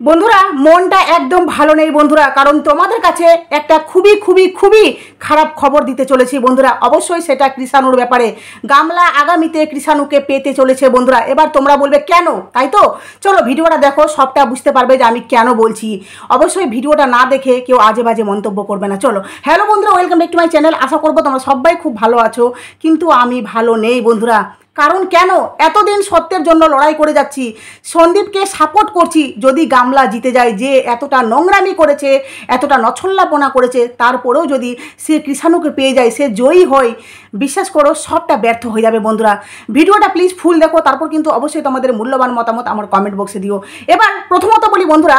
বন্ধুরা মনটা একদম ভালো নেই বন্ধুরা, কারণ তোমাদের কাছে একটা খুবই খুবই খুবই খারাপ খবর দিতে চলেছি বন্ধুরা। অবশ্যই সেটা কৃষাণুর ব্যাপারে। গামলা আগামীতে কৃষাণুকে পেতে চলেছে বন্ধুরা। এবার তোমরা বলবে কেন, তাই তো? চলো ভিডিওটা দেখো, সবটা বুঝতে পারবে যে আমি কেন বলছি। অবশ্যই ভিডিওটা না দেখে কেউ আজে বাজে মন্তব্য করবে না। চলো, হ্যালো বন্ধুরা, welcome back to my channel. আশা করবো তোমরা সবাই খুব ভালো আছো, কিন্তু আমি ভালো নেই বন্ধুরা। কারণ কেন? এতদিন সত্যের জন্য লড়াই করে যাচ্ছি, সন্দীপকে সাপোর্ট করছি। যদি গামলা জিতে যায়, যে এতটা নোংরামি করেছে, এতটা নছল্লাপনা করেছে, তারপরেও যদি সে কৃষাণুকে পেয়ে যায়, সে জয়ী হয়, বিশ্বাস করো সবটা ব্যর্থ হয়ে যাবে বন্ধুরা। ভিডিওটা প্লিজ ফুল দেখো, তারপর কিন্তু অবশ্যই তোমাদের মূল্যবান মতামত আমার কমেন্ট বক্সে দিও। এবার প্রথমত বলি বন্ধুরা,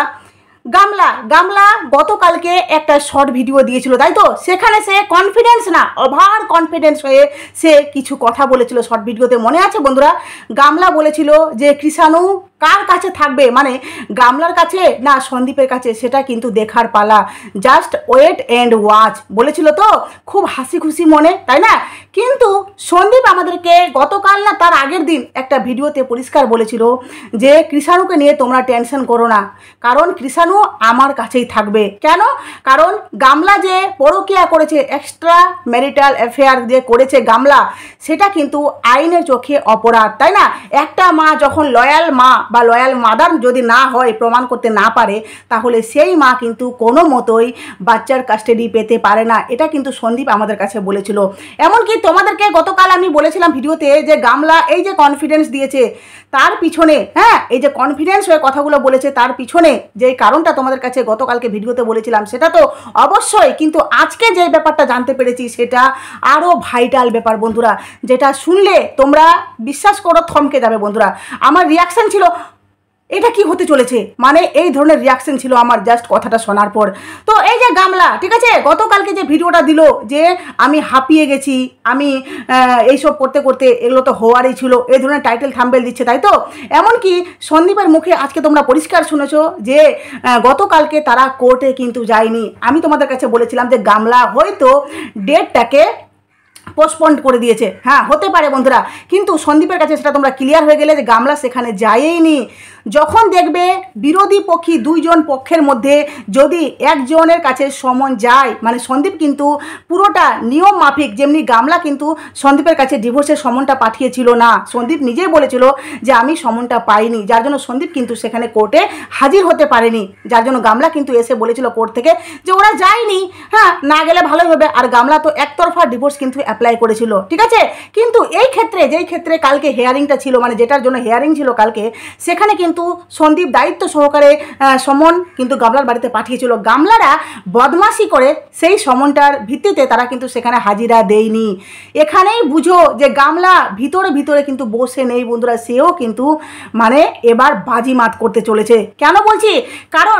গামলা গতকালকে একটা শর্ট ভিডিও দিয়েছিল, তাই তো? সেখানে সে কনফিডেন্স না, ওভার কনফিডেন্স হয়ে সে কিছু কথা বলেছিল শর্ট ভিডিওতে, মনে আছে বন্ধুরা? গামলা বলেছিল যে কৃষাণু কার কাছে থাকবে, মানে গামলার কাছে না সন্দীপের কাছে, সেটা কিন্তু দেখার পালা। জাস্ট ওয়েট অ্যান্ড ওয়াচ বলেছিল তো, খুব হাসি খুশি মনে, তাই না? কিন্তু সন্দীপ আমাদেরকে গতকাল না তার আগের দিন একটা ভিডিওতে পরিষ্কার বলেছিল যে কৃষাণুকে নিয়ে তোমরা টেনশন করো না, কারণ কৃষাণু আমার কাছেই থাকবে। কেন? কারণ গামলা যে পরকীয়া করেছে, এক্সট্রা ম্যারিটাল অ্যাফেয়ার যে করেছে গামলা, সেটা কিন্তু আইনের চোখে অপরাধ, তাই না? একটা মা যখন লয়াল মা বা লয়াল মাদার যদি না হয়, প্রমাণ করতে না পারে, তাহলে সেই মা কিন্তু কোনো মতোই বাচ্চার কাস্টাডি পেতে পারে না। এটা কিন্তু সন্দীপ আমাদের কাছে বলেছিল। এমনকি তোমাদেরকে গতকাল আমি বলেছিলাম ভিডিওতে যে গামলা এই যে কনফিডেন্স দিয়েছে, তার পিছনে, হ্যাঁ, এই যে কনফিডেন্স হয়ে কথাগুলো বলেছে, তার পিছনে যে কারণটা তোমাদের কাছে গতকালকে ভিডিওতে বলেছিলাম, সেটা তো অবশ্যই। কিন্তু আজকে যে ব্যাপারটা জানতে পেরেছি, সেটা আরও ভাইটাল ব্যাপার বন্ধুরা, যেটা শুনলে তোমরা বিশ্বাস করো থমকে যাবে বন্ধুরা। আমার রিয়াকশান ছিল এটা কি হতে চলেছে, মানে এই ধরনের রিয়াকশন ছিল আমার জাস্ট কথাটা শোনার পর। তো এই যে গামলা, ঠিক আছে, গতকালকে যে ভিডিওটা দিল যে আমি হাঁপিয়ে গেছি, আমি এইসব করতে করতে, এগুলো তো হওয়ারই ছিল, এই ধরনের টাইটেল থাম্বনেল দিচ্ছে, তাই তো? এমনকি সন্দীপের মুখে আজকে তোমরা পরিষ্কার শুনেছো যে গতকালকে তারা কোর্টে কিন্তু যায়নি। আমি তোমাদের কাছে বলেছিলাম যে গামলা হয়তো ডেটটাকে পোস্টপন্ড করে দিয়েছে, হ্যাঁ হতে পারে বন্ধুরা, কিন্তু সন্দীপের কাছে সেটা তোমরা ক্লিয়ার হয়ে গেলে যে গামলা সেখানে যায়ইনি। যখন দেখবে বিরোধী পক্ষী দুইজন পক্ষের মধ্যে যদি একজনের কাছে সমন যায়, মানে সন্দীপ কিন্তু পুরোটা নিয়ম মাফিক, যেমনি গামলা কিন্তু সন্দীপের কাছে ডিভোর্সের সমনটা পাঠিয়েছিল না, সন্দীপ নিজেই বলেছিল যে আমি সমনটা পাইনি, যার জন্য সন্দীপ কিন্তু সেখানে কোর্টে হাজির হতে পারেনি, যার জন্য গামলা কিন্তু এসে বলেছিল কোর্ট থেকে যে ওরা যায়নি, হ্যাঁ না গেলে ভালোই হবে। আর গামলা তো একতরফা ডিভোর্স কিন্তু অ্যাপ্লাই করেছিল, ঠিক আছে? কিন্তু এই ক্ষেত্রে, যেই ক্ষেত্রে কালকে হেয়ারিংটা ছিল, মানে যেটার জন্য হেয়ারিং ছিল কালকে, সেখানে কিন্তু সন্দীপ দায়িত্ব সহকারে সমন কিন্তু গামলার বাড়িতে পাঠিয়েছিল। গামলারা বদমাশি করে সেই সমনটার ভিত্তিতে তারা কিন্তু সেখানে হাজিরা দেয়নি। এখানেই বুঝো যে গামলা ভিতরে ভিতরে কিন্তু বসে নেই বন্ধুরা, সেও কিন্তু মানে এবার বাজিমাত করতে চলেছে। কেন বলছি? কারণ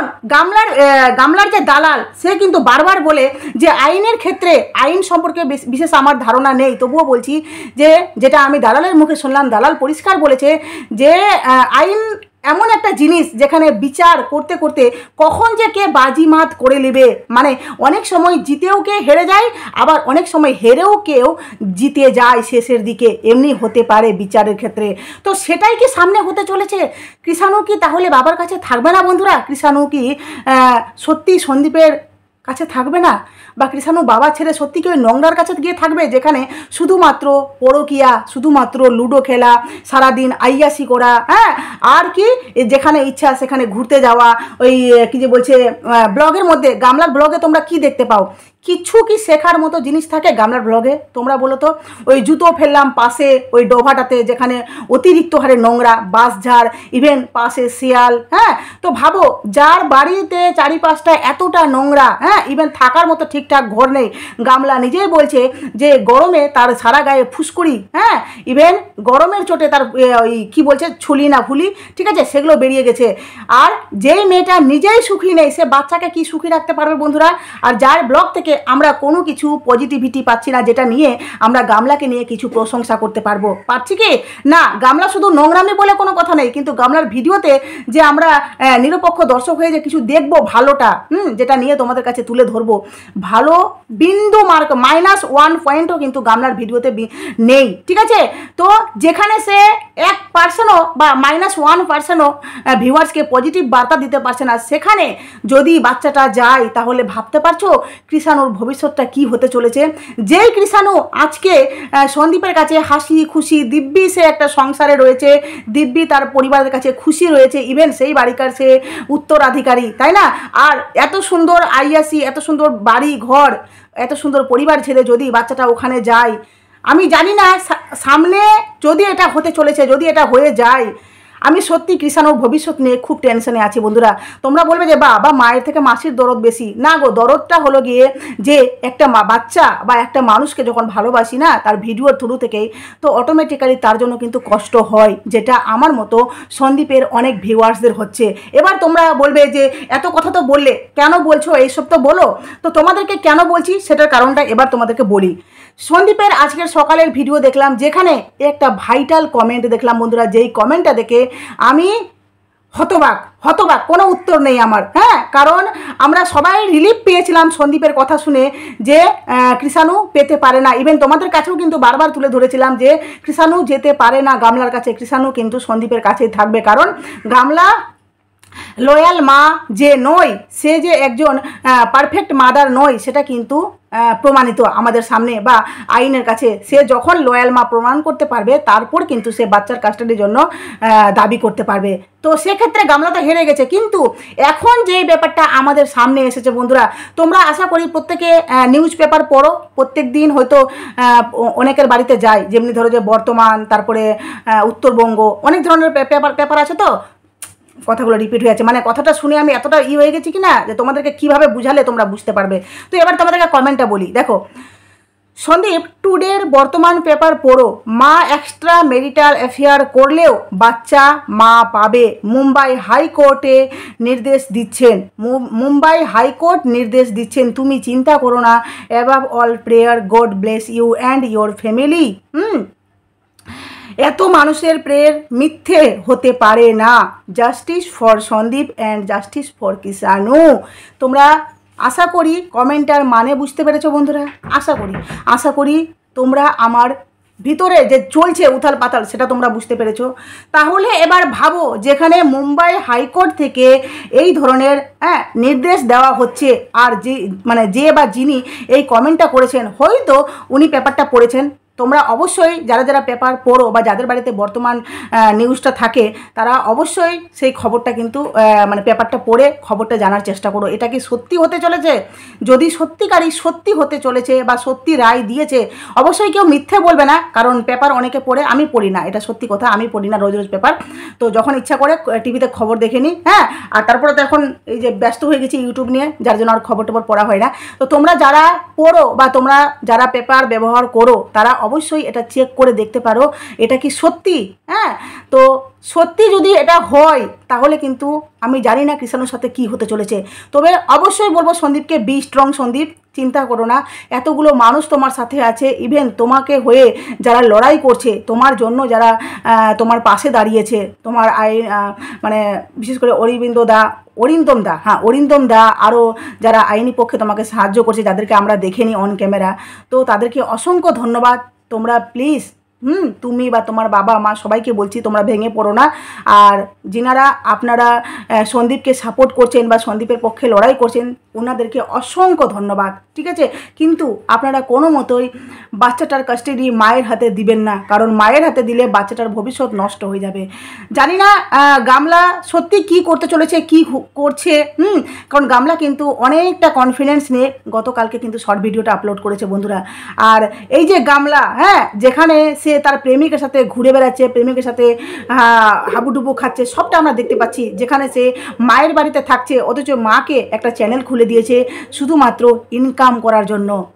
গামলার যে দালাল, সে কিন্তু বারবার বলে যে আইনের ক্ষেত্রে, আইন সম্পর্কে বিশেষ আমার ধারণা নেই, তবুও বলছি যে যেটা আমি দালালের মুখে শুনলাম, দালাল পরিষ্কার বলেছে যে আইন এমন একটা জিনিস যেখানে বিচার করতে করতে কখন যে কে বাজিমাত করে নেবে, মানে অনেক সময় জিতেও কে হেরে যায়, আবার অনেক সময় হেরেও কেউ জিতে যায় শেষের দিকে, এমনি হতে পারে বিচারের ক্ষেত্রে। তো সেটাই কি সামনে হতে চলেছে? কৃষাণু কি তাহলে বাবার কাছে থাকবে না বন্ধুরা? কৃষাণু কি সত্যি সন্দীপের কাছে থাকবে না? বা কৃষাণু বাবা ছেড়ে সত্যি কি ওই নোংরার কাছে গিয়ে থাকবে, যেখানে শুধুমাত্র পরকীয়া, শুধুমাত্র লুডো খেলা, সারাদিন আইয়াসি করা, হ্যাঁ, আর কি যেখানে ইচ্ছা সেখানে ঘুরতে যাওয়া, ওই কি যে বলছে ব্লগের মধ্যে, গামলার ব্লগে তোমরা কি দেখতে পাও? কিছু কি শেখার মতো জিনিস থাকে গামলার ব্লগে? তোমরা বলো তো। ওই জুতো ফেললাম পাশে ওই ডোভাটাতে, যেখানে অতিরিক্ত হারে নোংরা, বাঁশঝাড়, ইভেন পাশে শিয়াল, হ্যাঁ। তো ভাবো, যার বাড়িতে চারিপাশটা এতটা নোংরা, হ্যাঁ, ইভেন থাকার মতো ঠিকঠাক ঘর নেই, গামলা নিজেই বলছে যে গরমে তার সারা গায়ে ফুসকুড়ি, হ্যাঁ, ইভেন গরমের চোটে তার ওই কী বলছে ছুলি না ফুলি, ঠিক আছে, সেগুলো বেরিয়ে গেছে। আর যেই মেয়েটা নিজেই সুখী নেই, সে বাচ্চাকে কি সুখী রাখতে পারবে বন্ধুরা? আর যার ব্লগ থেকে আমরা কোনো কিছু পজিটিভিটি পাচ্ছি না যেটা নিয়ে আমরা গামলাকে নিয়ে কিছু প্রশংসা করতে পারবো। পারছি কি না? গামলা শুধু নোংরামি বলে কোনো কথা নেই, কিন্তু গামলার ভিডিওতে যে আমরা নিরপেক্ষ দর্শক হয়ে যে কিছু দেখবো ভালোটা, যেটা নিয়ে তোমাদের কাছে তুলে ধরবো, ভালো বিন্দু মার্ক -1 পয়েন্টও কিন্তু গামলার ভিডিওতে নেই। ঠিক আছে, তো যেখানে সে 1%ও বা -1%ও ভিউয়ার্সকে পজিটিভ বার্তা দিতে পারছে না, সেখানে যদি বাচ্চাটা যায় তাহলে ভাবতে পারছো কৃষাণুর ভবিষ্যৎটা কি হতে চলেছে। যেই কৃষাণু আজকে সন্দীপের কাছে হাসি খুশি, দিব্যি সে একটা সংসারে রয়েছে, দিব্যি তার পরিবারের কাছে খুশি রয়েছে, ইভেন সেই বাড়িকার সে উত্তরাধিকারী, তাই না? আর এত সুন্দর আইয়াসি, এত সুন্দর বাড়ি ঘর, এত সুন্দর পরিবার ছেড়ে যদি বাচ্চাটা ওখানে যায়, আমি জানি না সামনে যদি এটা হতে চলেছে, যদি এটা হয়ে যায়, আমি সত্যি কৃষাণুর ভবিষ্যৎ নিয়ে খুব টেনশনে আছি বন্ধুরা। তোমরা বলবে যে বাবা মায়ের থেকে মাসির দরদ বেশি। না গো, দরদটা হলো গিয়ে যে একটা বাচ্চা বা একটা মানুষকে যখন ভালোবাসি না তার ভিডিওর থ্রু থেকেই, তো অটোমেটিক্যালি তার জন্য কিন্তু কষ্ট হয়, যেটা আমার মতো সন্দীপের অনেক ভিউয়ার্সদের হচ্ছে। এবার তোমরা বলবে যে এত কথা তো বললে, কেন বলছো এইসব, তো বলো। তো তোমাদেরকে কেন বলছি সেটার কারণটা এবার তোমাদেরকে বলি। সন্দীপের আজকের সকালের ভিডিও দেখলাম, যেখানে একটা ভাইটাল কমেন্ট দেখলাম বন্ধুরা, যেই কমেন্টটা দেখে আমি হতবাক, কোনো উত্তর নেই আমার। হ্যাঁ, কারণ আমরা সবাই রিলিফ পেয়েছিলাম সন্দীপের কথা শুনে যে কৃষাণু পেতে পারে না। ইভেন তোমাদের কাছেও কিন্তু বারবার তুলে ধরেছিলাম যে কৃষাণু যেতে পারে না গামলার কাছে, কৃষাণু কিন্তু সন্দীপের কাছেই থাকবে। কারণ গামলা লয়াল মা যে নয়, সে যে একজন পারফেক্ট মাদার নয়, সেটা কিন্তু প্রমাণিত আমাদের সামনে বা আইনের কাছে। সে যখন লয়াল মা প্রমাণ করতে পারবে, তারপর কিন্তু সে বাচ্চার কাস্টাডির জন্য দাবি করতে পারবে। তো সেক্ষেত্রে গামলা তো হেরে গেছে। কিন্তু এখন যে ব্যাপারটা আমাদের সামনে এসেছে বন্ধুরা, তোমরা আশা করি প্রত্যেকে নিউজ পেপার পড়ো, প্রত্যেক দিন হয়তো অনেকের বাড়িতে যায়, যেমনি ধরো যে বর্তমান, তারপরে উত্তরবঙ্গ, অনেক ধরনের পেপার আছে। তো কথাগুলো রিপিট হয়ে আছে, মানে কথাটা শুনে আমি এতটা হয়ে গেছি কি না, যে তোমাদেরকে কিভাবে বুঝালে তোমরা বুঝতে পারবে। তো এবার তোমাদেরকে কমেন্টটা বলি। দেখো, সন্দীপ টুডের বর্তমান পেপার পড়ো, মা এক্সট্রা ম্যারিটাল অ্যাফেয়ার করলেও বাচ্চা মা পাবে, মুম্বাই হাইকোর্টে নির্দেশ দিচ্ছেন। মুম্বাই হাইকোর্ট নির্দেশ দিচ্ছেন, তুমি চিন্তা করো না, above all prayer, God bless you and your family. এত মানুষের প্রেয়ার মিথ্যে হতে পারে না। Justice for Sandeep and justice for Krishanu. তোমরা আশা করি কমেন্টার মানে বুঝতে পেরেছো বন্ধুরা। আশা করি তোমরা আমার ভিতরে যে চলছে উথাল পাতাল সেটা তোমরা বুঝতে পেরেছো। তাহলে এবার ভাবো, যেখানে মুম্বাই হাইকোর্ট থেকে এই ধরনের নির্দেশ দেওয়া হচ্ছে, আর যে বা যিনি এই কমেন্টটা করেছেন, হয়তো উনি পেপারটা পড়েছেন। তোমরা অবশ্যই যারা পেপার পড়ো বা যাদের বাড়িতে বর্তমান নিউজটা থাকে, তারা অবশ্যই সেই খবরটা কিন্তু পেপারটা পড়ে খবরটা জানার চেষ্টা করো। এটা কি সত্যি হতে চলেছে? যদি সত্যিকারই সত্যি হতে চলেছে বা সত্যি রায় দিয়েছে, অবশ্যই কেউ মিথ্যে বলবে না, কারণ পেপার অনেকে পড়ে, আমি পড়ি না, এটা সত্যি কথা, আমি পড়ি না রোজ পেপার। তো যখন ইচ্ছা করে টিভিতে খবর দেখে নিই। হ্যাঁ, আর তারপরে তো এখন এই যে ব্যস্ত হয়ে গেছি ইউটিউব নিয়ে, যার জন্য আর খবর টবর পড়া হয় না। তো তোমরা যারা পড়ো বা তোমরা যারা পেপার ব্যবহার করো, তারা অবশ্যই এটা চেক করে দেখতে পারো এটা কি সত্যি। হ্যাঁ, তো সত্যি যদি এটা হয়, তাহলে কিন্তু আমি জানি না কৃষাণুর সাথে কি হতে চলেছে। তবে অবশ্যই বলবো সন্দীপকে, বি স্ট্রং সন্দীপ, চিন্তা করো না, এতগুলো মানুষ তোমার সাথে আছে, ইভেন তোমাকে হয়ে যারা লড়াই করছে, তোমার জন্য যারা তোমার পাশে দাঁড়িয়েছে, তোমার বিশেষ করে অরিন্দম দা, আরও যারা আইনি পক্ষে তোমাকে সাহায্য করছে, যাদেরকে আমরা দেখে নিই অন ক্যামেরা, তো তাদেরকে অসংখ্য ধন্যবাদ। তোমরা প্লিজ তুমি বা তোমার বাবা মা সবাইকে বলছি, তোমরা ভেঙে পড়ো না। আর যিনারা আপনারা সন্দীপকে সাপোর্ট করছেন বা সন্দীপের পক্ষে লড়াই করছেন, ওনাদেরকে অসংখ্য ধন্যবাদ। ঠিক আছে, কিন্তু আপনারা কোনো মতোই বাচ্চাটার কাস্টাডি মায়ের হাতে দিবেন না, কারণ মায়ের হাতে দিলে বাচ্চাটার ভবিষ্যৎ নষ্ট হয়ে যাবে। জানি না গামলা সত্যি কি করতে চলেছে, কি করছে। কারণ গামলা কিন্তু অনেকটা কনফিডেন্স নিয়ে গতকালকে কিন্তু শর্ট ভিডিওটা আপলোড করেছে বন্ধুরা। আর এই যে গামলা, যেখানে সে তার প্রেমিকের সাথে ঘুরে বেড়াচ্ছে, প্রেমিকের সাথে হাবুডুবু খাচ্ছে, সবটা আমরা দেখতে পাচ্ছি। যেখানে সে মায়ের বাড়িতে থাকছে, অথচ মাকে একটা চ্যানেল খুলে দিয়েছে শুধুমাত্র ইনকাম করার জন্য।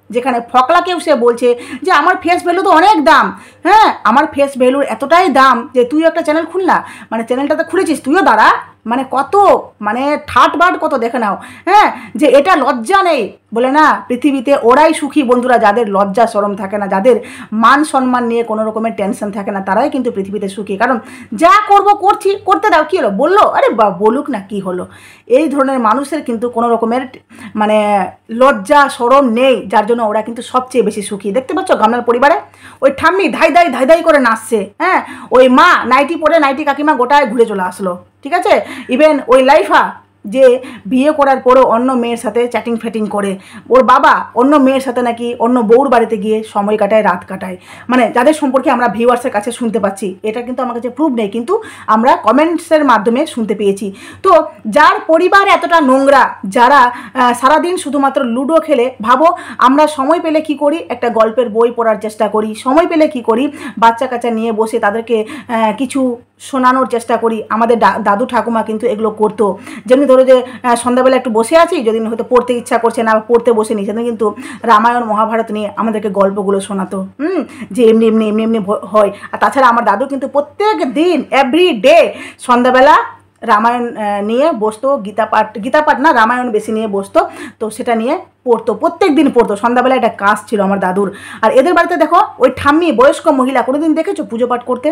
যেখানে ফকলাকেও সে বলছে যে আমার ফেস ভ্যালু তো অনেক দাম, হ্যাঁ আমার ফেস ভ্যালুর এতটাই দাম যে তুই একটা চ্যানেল খুল না, মানে চ্যানেলটা তো খুলেছিস তুইও দাঁড়া, মানে কত মানে ঠাট বাট কত দেখে নাও, হ্যাঁ যে এটা লজ্জা নেই বলে না। পৃথিবীতে ওরাই সুখী বন্ধুরা, যাদের লজ্জা শরম থাকে না, যাদের মান সম্মান নিয়ে কোনো রকমের টেনশন থাকে না, তারাই কিন্তু পৃথিবীতে সুখী। কারণ যা করব করছি, করতে দাও, কী হলো বললো, আরে বা বলুক না কী হলো। এই ধরনের মানুষের কিন্তু কোনো রকমের মানে লজ্জা শরম নেই, যার জন্য ওরা কিন্তু সবচেয়ে বেশি সুখী। দেখতে পাচ্ছ গামলার পরিবারে ওই ঠাম্মি ধাই ধাই করে নাচছে, হ্যাঁ ওই মা নাইটি পরে নাইটি কাকিমা গোটায় ঘুরে চলে আসলো, ঠিক আছে। ইভেন ওই লাইফা যে বিয়ে করার পরও অন্য মেয়ের সাথে চ্যাটিং ফ্যাটিং করে, ওর বাবা অন্য মেয়ের সাথে নাকি অন্য বউর বাড়িতে গিয়ে সময় কাটায়, রাত কাটায়, মানে যাদের সম্পর্কে আমরা ভিউয়ার্সের কাছে শুনতে পাচ্ছি, এটা কিন্তু আমার কাছে প্রুফ নেই, কিন্তু আমরা কমেন্টসের মাধ্যমে শুনতে পেয়েছি। তো যার পরিবার এতটা নোংরা, যারা সারাদিন শুধুমাত্র লুডো খেলে, ভাবো আমরা সময় পেলে কি করি, একটা গল্পের বই পড়ার চেষ্টা করি, সময় পেলে কি করি বাচ্চা কাচ্চা নিয়ে বসে তাদেরকে কিছু শোনানোর চেষ্টা করি। আমাদের দাদু ঠাকুমা কিন্তু এগুলো করতো, যেমনি ধরো যে সন্ধ্যাবেলা একটু বসে আছি, যদি হয়তো পড়তে ইচ্ছা করছে না, পড়তে বসে নি, সেদিন কিন্তু রামায়ণ মহাভারত নিয়ে আমাদেরকে গল্পগুলো শোনাতো, যে এমনি এমনি এমনি এমনি হয়। আর তাছাড়া আমার দাদু কিন্তু প্রত্যেক দিন এভরিডে সন্ধ্যাবেলা রামায়ণ নিয়ে বসতো, গীতা পাঠ না রামায়ণ বেশি নিয়ে বসতো, তো সেটা নিয়ে পড়তো, প্রত্যেক দিন পড়তো সন্ধ্যাবেলা, একটা কাজ ছিল আমার দাদুর। আর এদের বাড়িতে দেখো ওই ঠাম্মি বয়স্ক মহিলা, কোনোদিন দেখেছো পুজো পাঠ করতে?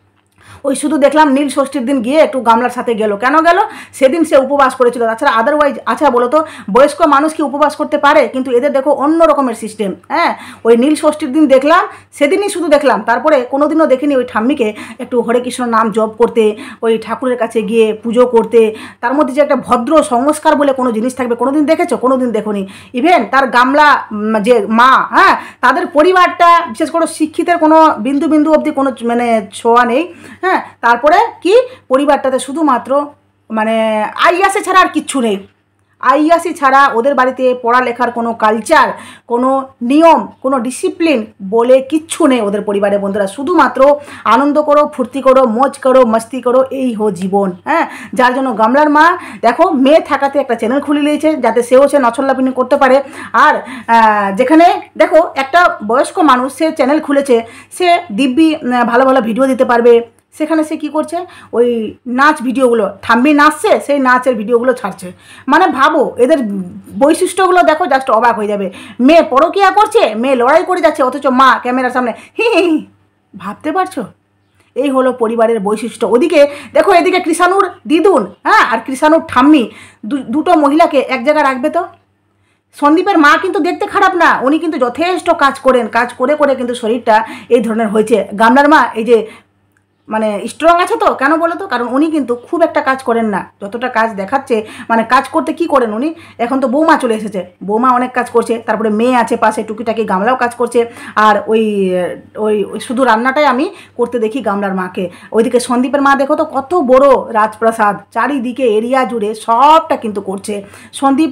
ওই শুধু দেখলাম নীল ষষ্ঠীর দিন গিয়ে একটু গামলার সাথে গেল, কেন গেল? সেদিন সে উপবাস করেছিল, তাছাড়া আদারওয়াইজ আচ্ছা বলো তো বয়স্ক মানুষ কি উপবাস করতে পারে? কিন্তু এদের দেখো অন্য রকমের সিস্টেম, হ্যাঁ ওই নীল ষষ্ঠীর দিন দেখলাম, সেদিনই শুধু দেখলাম, তারপরে কোনোদিনও দেখিনি ওই ঠাম্মিকে একটু হরে কৃষ্ণ নাম জপ করতে, ওই ঠাকুরের কাছে গিয়ে পুজো করতে, তার মধ্যে যে একটা ভদ্র সংস্কার বলে কোনো জিনিস থাকবে, কোনোদিন দেখেছো? কোনোদিন দেখোনি। ইভেন তার গামলা যে মা, হ্যাঁ তাদের পরিবারটা বিশেষ করে শিক্ষিতের কোনো বিন্দু বিন্দু অবধি কোনো মানে ছোঁয়া নেই, হ্যাঁ তারপরে কি পরিবারটাতে শুধুমাত্র মানে আইয়াসে ছাড়া আর কিচ্ছু নেই, আইয়াসি ছাড়া ওদের বাড়িতে পড়ালেখার কোনো কালচার, কোনো নিয়ম, কোনো ডিসিপ্লিন বলে কিচ্ছু নেই ওদের পরিবারে বন্ধুরা। শুধুমাত্র আনন্দ করো, ফুর্তি করো, মজ করো, মস্তি করো, এই হো জীবন, হ্যাঁ যার জন্য গামলার মা দেখো মেয়ে থাকাতে একটা চ্যানেল খুলে নিয়েছে, যাতে সেও সে নছল্লাপিনি করতে পারে। আর যেখানে দেখো একটা বয়স্ক মানুষ সে চ্যানেল খুলেছে, সে দিব্যি ভালো ভালো ভিডিও দিতে পারবে, সেখানে সে কী করছে, ওই নাচ ভিডিওগুলো, ঠাম্মি নাচছে সেই নাচের ভিডিওগুলো ছাড়ছে। মানে ভাবো এদের বৈশিষ্ট্যগুলো দেখো, জাস্ট অবাক হয়ে যাবে। মেয়ে পরকিয়া করছে, মেয়ে লড়াই করে যাচ্ছে, অথচ মা ক্যামেরার সামনে হি হি, ভাবতে পারছো? এই হলো পরিবারের বৈশিষ্ট্য। ওদিকে দেখো এদিকে কৃষাণুর দিদুন, হ্যাঁ আর কৃষাণুর ঠাম্মি, দুটো মহিলাকে এক জায়গায় রাখবে তো? সন্দীপের মা কিন্তু দেখতে খারাপ না, উনি কিন্তু যথেষ্ট কাজ করেন, কাজ করে করে কিন্তু শরীরটা এই ধরনের হয়েছে। গামলার মা এই যে মানে স্ট্রং আছে তো, কেন বলো তো? কারণ উনি কিন্তু খুব একটা কাজ করেন না, যতটা কাজ দেখাচ্ছে, মানে কাজ করতে কি করেন উনি, এখন তো বৌমা চলে এসেছে, বৌমা অনেক কাজ করছে, তারপরে মেয়ে আছে পাশে টুকিটাকি, গামলাও কাজ করছে, আর ওই ওই শুধু রান্নাটাই আমি করতে দেখি গামলার মাকে। ওইদিকে সন্দীপের মা দেখো তো কত বড় রাজপ্রাসাদ, চারিদিকে এরিয়া জুড়ে সবটা কিন্তু করছে সন্দীপ।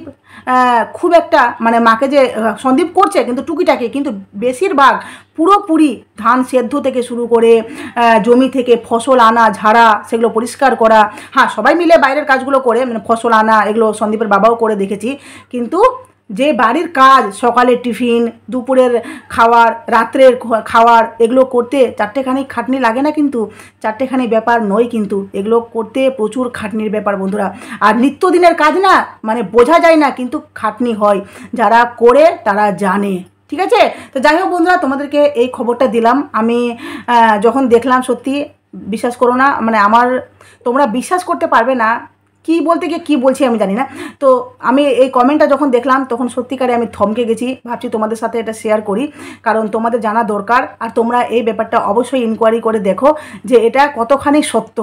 খুব একটা মানে মাকে যে সন্দীপ করছে কিন্তু টুকিটাকি, কিন্তু বেশিরভাগ পুরোপুরি ধান সেদ্ধ থেকে শুরু করে জমি থেকে ফসল আনা, ঝাড়া, সেগুলো পরিষ্কার করা, হ্যাঁ সবাই মিলে বাইরের কাজগুলো করে, মানে ফসল আনা এগুলো সন্দীপের বাবাও করে দেখেছি। কিন্তু যে বাড়ির কাজ, সকালের টিফিন, দুপুরের খাওয়ার, রাত্রের খাওয়ার, এগুলো করতে চারটেখানি খাটনি লাগে না, কিন্তু চারটেখানি ব্যাপার নয়, কিন্তু এগুলো করতে প্রচুর খাটনির ব্যাপার বন্ধুরা। আর নিত্যদিনের কাজ না, মানে বোঝা যায় না, কিন্তু খাটনি হয়, যারা করে তারা জানে, ঠিক আছে। তো যাই হোক বন্ধুরা, তোমাদেরকে এই খবরটা দিলাম। আমি যখন দেখলাম সত্যি বিশ্বাস করো না, মানে আমার তোমরা বিশ্বাস করতে পারবে না, কি বলতে গিয়ে কী বলছি আমি জানি না। তো আমি এই কমেন্টটা যখন দেখলাম তখন সত্যিকারে আমি থমকে গেছি, ভাবছি তোমাদের সাথে এটা শেয়ার করি, কারণ তোমাদের জানা দরকার। আর তোমরা এই ব্যাপারটা অবশ্যই ইনকোয়ারি করে দেখো যে এটা কতখানি সত্য।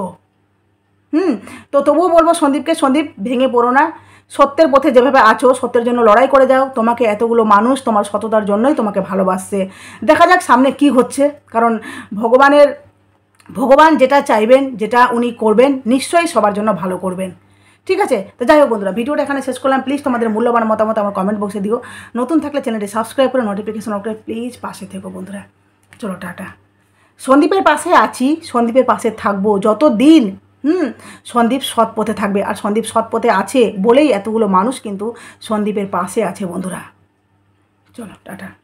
তো তবুও বলবো সন্দীপকে, সন্দীপ ভেঙে পড়ো না, সত্যের পথে যেভাবে আছো, সত্যের জন্য লড়াই করে যাও। তোমাকে এতগুলো মানুষ তোমার সততার জন্যই তোমাকে ভালোবাসছে। দেখা যাক সামনে কি হচ্ছে, কারণ ভগবান যেটা চাইবেন, যেটা উনি করবেন, নিশ্চয়ই সবার জন্য ভালো করবেন, ঠিক আছে। তো যাই হোক বন্ধুরা, ভিডিওটা এখানে শেষ করলাম। প্লিজ তোমাদের মূল্যবান মতামত আমার কমেন্ট বক্সে দিও। নতুন থাকলে চ্যানেলটি সাবস্ক্রাইব করে নোটিফিকেশন অন করে প্লিজ পাশে থেকো বন্ধুরা। চলো টাটা। সন্দীপের পাশে আছি, সন্দীপের পাশে থাকবো যতদিন সন্দীপ সৎ পথে থাকবে। আর সন্দীপ সৎ পথে আছে বলেই এতগুলো মানুষ কিন্তু সন্দীপের পাশে আছে বন্ধুরা। চলো টাটা।